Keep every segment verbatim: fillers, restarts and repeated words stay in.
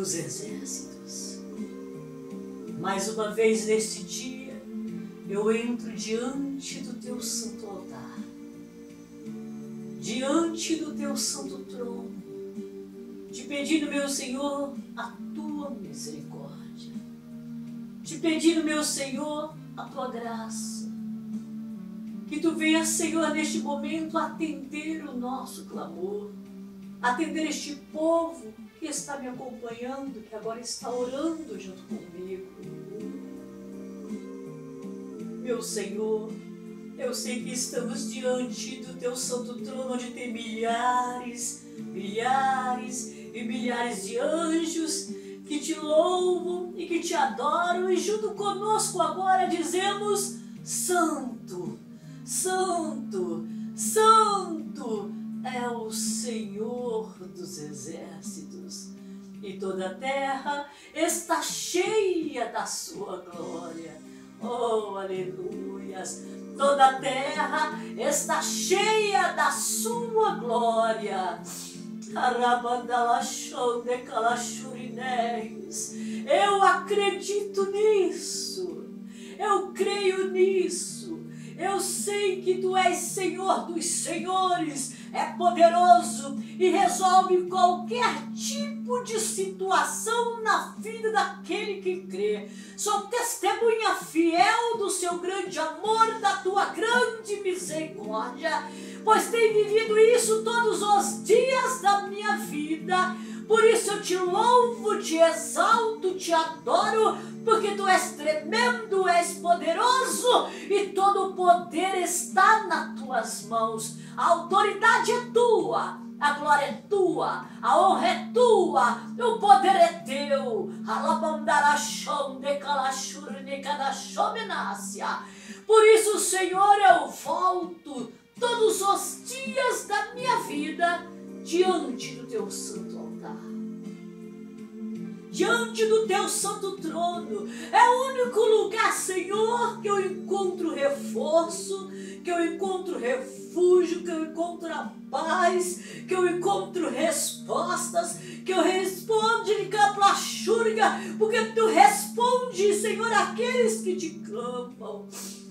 dos exércitos. Mais uma vez neste dia, eu entro diante do teu santo altar, diante do teu santo trono, te pedindo, meu Senhor, a tua misericórdia, te pedindo, meu Senhor, a tua graça, que tu venhas, Senhor, neste momento atender o nosso clamor, atender este povo que está me acompanhando, que agora está orando junto comigo. Meu Senhor, eu sei que estamos diante do teu santo trono, onde tem milhares, milhares e milhares de anjos que te louvam e que te adoram, e junto conosco agora dizemos: Santo, Santo, Santo é o Senhor dos exércitos, e toda a terra está cheia da sua glória. Oh, aleluias! Toda a terra está cheia da sua glória. Eu acredito nisso, eu creio nisso, eu sei que tu és Senhor dos senhores, é poderoso e resolve qualquer tipo de situação na vida daquele que crê. Sou testemunha fiel do seu grande amor, da tua grande misericórdia, pois tenho vivido isso todos os dias da minha vida. Por isso eu te louvo, te exalto, te adoro, porque tu és tremendo, és poderoso e todo o poder está nas tuas mãos. A autoridade é tua, a glória é tua, a honra é tua, o poder é teu. Por isso, Senhor, eu volto todos os dias da minha vida diante do teu santo altar, diante do teu santo trono. É o único lugar, Senhor, que eu encontro reforço, que eu encontro refúgio, que eu encontro a paz, que eu encontro respostas, que eu respondo de caplachurga, porque tu responde, Senhor, aqueles que te clamam.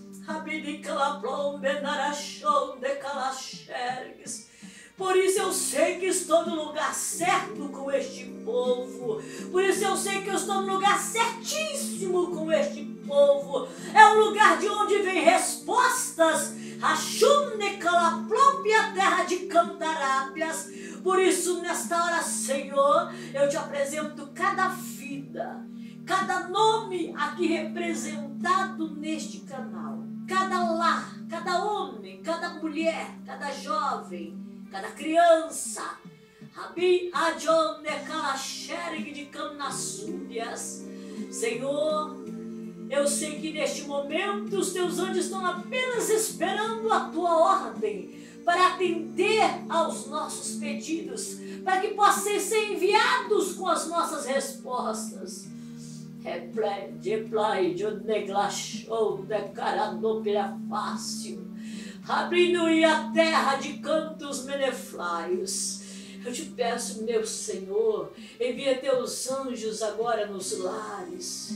Por isso eu sei que estou no lugar certo com este povo. Por isso eu sei que eu estou no lugar certíssimo com este povo. É um lugar de onde vem respostas. A própria terra de Cantarábias. Por isso, nesta hora, Senhor, eu te apresento cada vida, cada nome aqui representado neste canal. Cada lar, cada homem, cada mulher, cada jovem, cada criança. Rabi Adjon Nekalaxereg de Camnassúbias. Senhor, eu sei que neste momento os teus anjos estão apenas esperando a tua ordem para atender aos nossos pedidos, para que possam ser enviados com as nossas respostas. Replay, replay, de neglachou, de caranopia fácil, abrindo a terra de cantos meneflaios. Eu te peço, meu Senhor, envia teus anjos agora nos lares.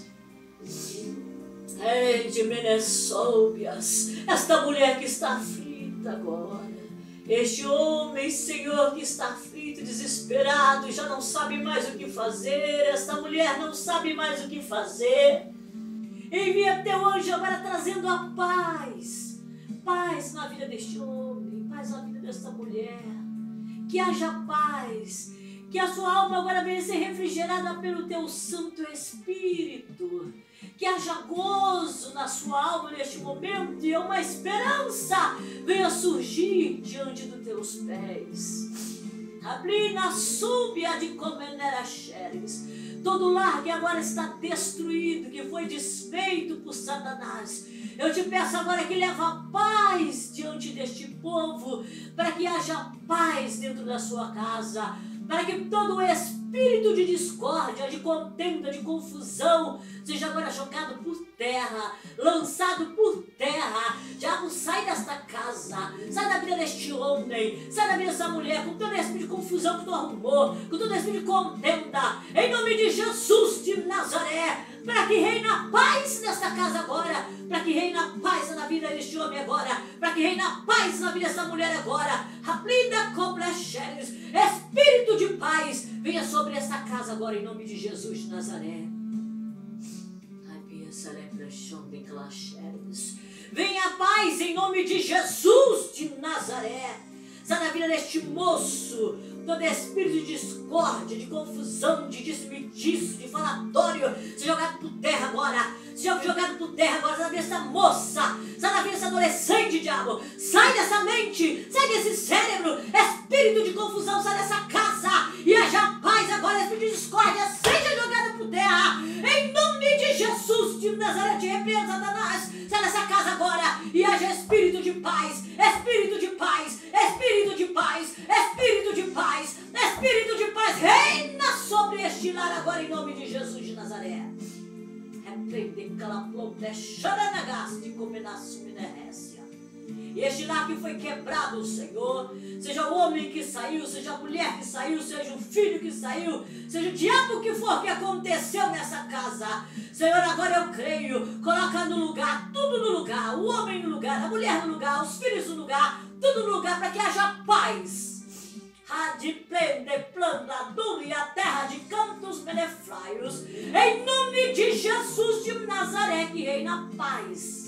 Ei, de Menesóbias, esta mulher que está aflita agora, este homem, Senhor, que está aflito, desesperado, já não sabe mais o que fazer, esta mulher não sabe mais o que fazer. Envia teu anjo agora trazendo a paz, paz na vida deste homem, paz na vida desta mulher, que haja paz, que a sua alma agora venha ser refrigerada pelo teu Santo Espírito, que haja gozo na sua alma neste momento e uma esperança venha surgir diante dos teus pés. Abrina súbia de Comenera Xeres, todo lar que agora está destruído, que foi desfeito por Satanás, eu te peço agora que leva paz diante deste povo, para que haja paz dentro da sua casa, para que todo espírito de discórdia, de contenda, de confusão, seja agora jogado por terra, lançado por terra. Diabo, sai desta casa, sai da vida deste homem, sai da vida dessa mulher, com todo esse espírito de confusão que tu arrumou, com todo esse espírito de contenda, em nome de Jesus de Nazaré, para que reine a paz nesta casa agora, para que reine a paz na vida deste homem agora, para que reine a paz na vida dessa mulher agora. Raplinda Coblecheres, espírito de paz, venha sobre esta casa agora, em nome de Jesus de Nazaré. Venha a paz em nome de Jesus de Nazaré. Sai da vida deste moço todo espírito de discórdia, de confusão, de desperdício, de falatório, seja jogado por terra agora. Seja jogado por terra agora. Sai da vida dessa moça, sai da vida dessa adolescente, diabo. Sai dessa mente, sai desse cérebro, espírito de confusão, sai dessa casa e haja paz agora. Espírito de discórdia, seja jogado por terra em nome de Jesus de Nazaré. Te repreendo, Satanás. Sai dessa casa agora e haja espírito de paz, espírito de paz, espírito de paz, espírito de paz, espírito de paz, reina sobre este lar agora em nome de Jesus de Nazaré. Repreende calaplote, charanagaste, comenassumidécia. E este lar que foi quebrado, Senhor, seja o homem que saiu, seja a mulher que saiu, seja o filho que saiu, seja o diabo que for que aconteceu nessa casa, Senhor, agora eu creio, coloca no lugar, tudo no lugar, o homem no lugar, a mulher no lugar, os filhos no lugar, tudo no lugar, para que haja paz. De plende, planta, dure a terra de cantos menefraios, em nome de Jesus de Nazaré, que reina a paz.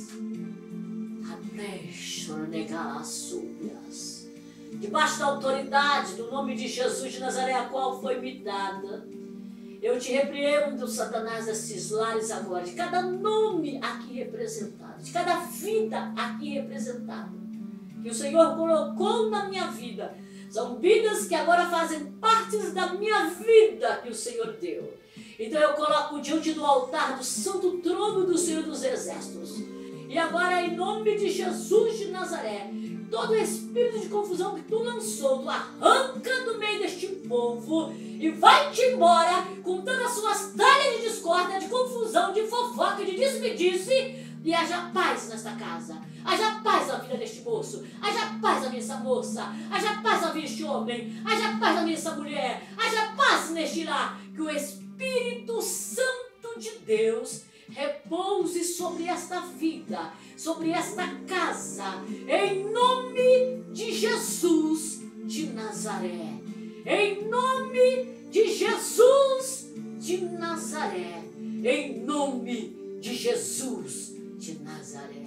Debaixo da autoridade do nome de Jesus de Nazaré, a qual foi me dada, eu te repreendo, Satanás, desses lares agora, de cada nome aqui representado, de cada vida aqui representada, que o Senhor colocou na minha vida. São vidas que agora fazem parte da minha vida que o Senhor deu. Então eu coloco diante do altar do santo trono do Senhor dos Exércitos. E agora, em nome de Jesus de Nazaré, todo espírito de confusão que tu lançou, tu arranca do meio deste povo e vai-te embora com todas as suas talhas de discórdia, de confusão, de fofoca, de despedice. E haja paz nesta casa, haja paz na vida deste moço, haja paz na vida dessa moça, haja paz na vida deste homem, haja paz na vida dessa mulher, haja paz neste lar. Que o Espírito Santo de Deus repouse sobre esta vida, sobre esta casa, em nome de Jesus de Nazaré, em nome de Jesus de Nazaré, em nome de Jesus de Nazaré.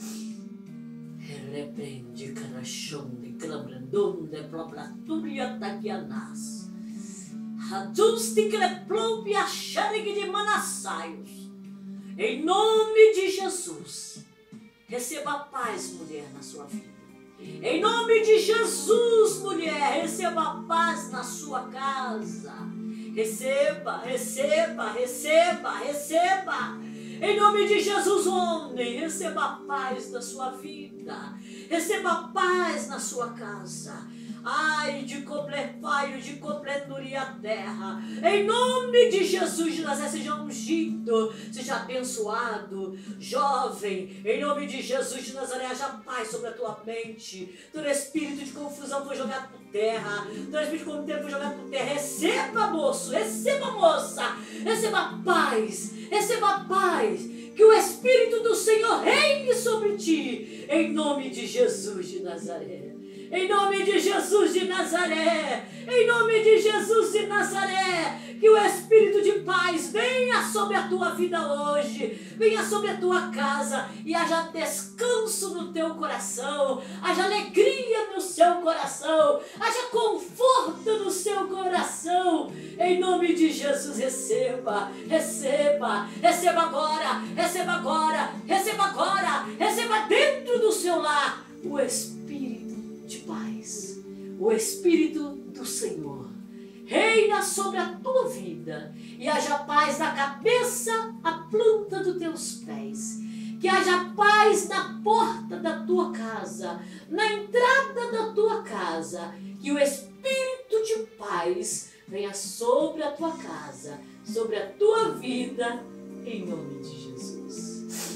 Repreende carachão de clabrandão de proplaturia taquianás. Raduste que le plombe a xeregue de manassaios. Em nome de Jesus, receba a paz, mulher, na sua vida. Em nome de Jesus, mulher, receba a paz na sua casa. Receba, receba, receba, receba. Em nome de Jesus, homem, receba a paz da sua vida. Receba a paz na sua casa. Ai, de complefaio, de completuria a terra. Em nome de Jesus de Nazaré, seja ungido, seja abençoado. Jovem, em nome de Jesus de Nazaré, haja paz sobre a tua mente. Todo espírito de confusão foi jogado por terra. Todo espírito de contento foi jogado por terra. Receba, moço, receba, moça. Receba paz, receba paz. Que o Espírito do Senhor reine sobre ti. Em nome de Jesus de Nazaré. Em nome de Jesus de Nazaré, em nome de Jesus de Nazaré, que o Espírito de paz venha sobre a tua vida hoje, venha sobre a tua casa e haja descanso no teu coração, haja alegria no seu coração, haja conforto no seu coração. Em nome de Jesus, receba, receba, receba agora, receba agora, receba agora, receba dentro do seu lar o Espírito de paz. O Espírito do Senhor reina sobre a tua vida e haja paz da cabeça à planta dos teus pés. Que haja paz na porta da tua casa, na entrada da tua casa. Que o Espírito de paz paz venha sobre a tua casa, sobre a tua vida, em nome de Jesus.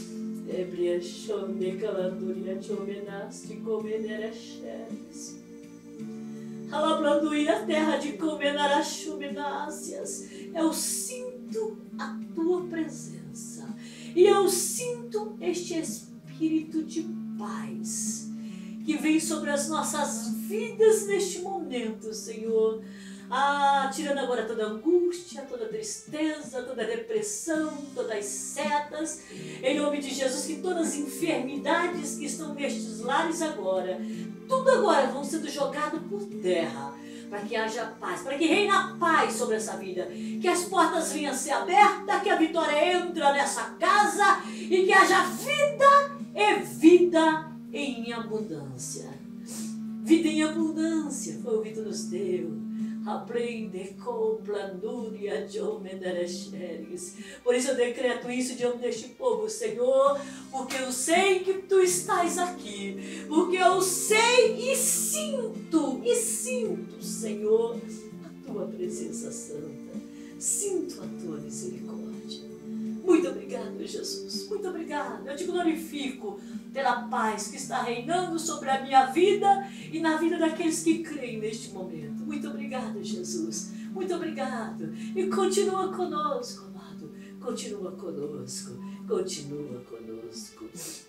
Alabranduia, terra de comenarachumináceas. Eu sinto a tua presença e eu sinto este espírito de paz que vem sobre as nossas vidas neste momento, Senhor. Ah, tirando agora toda angústia, toda tristeza, toda depressão, todas as setas, em nome de Jesus, que todas as enfermidades que estão nestes lares agora, tudo agora vão sendo jogado por terra, para que haja paz, para que reine a paz sobre essa vida, que as portas venham a ser abertas, que a vitória entre nessa casa e que haja vida e vida em abundância. Vida em abundância foi o que tu nos deu. Aprende com blandúria de homem derecheres. Por isso eu decreto isso diante deste povo, Senhor, porque eu sei que tu estás aqui, porque eu sei e sinto, e sinto, Senhor, a tua presença santa, sinto a tua misericórdia. Muito obrigado, Jesus, muito obrigado. Eu te glorifico pela paz que está reinando sobre a minha vida e na vida daqueles que creem neste momento. Muito obrigado, Jesus. Muito obrigado. E continua conosco, amado. Continua conosco. Continua conosco.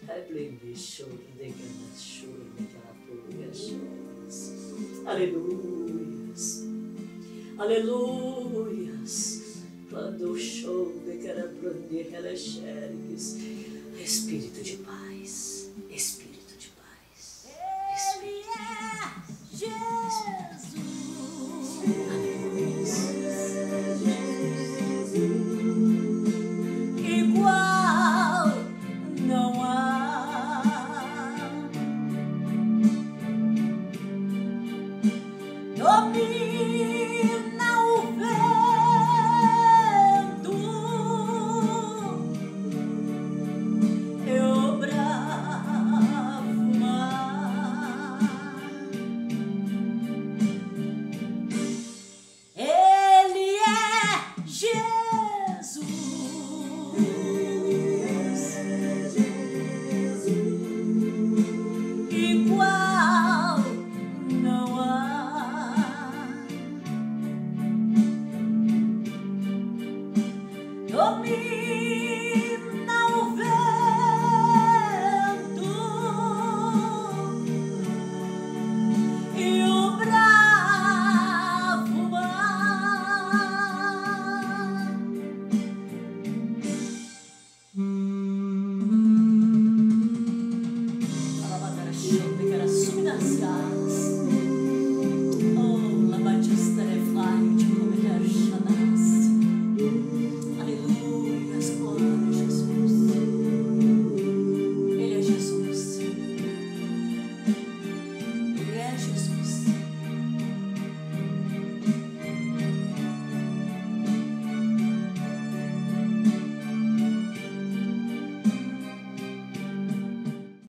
Aleluias. Aleluias. Quando o show de Carabrande Relaxergues. Espírito de paz. Espírito de paz. Espírito de paz. Igual não há, domina o vento, eu bravo mar. Ele é Jesus. Igual não há, domina o vento e o bravo mar. Alabadara, chame, cara, sumi das casas.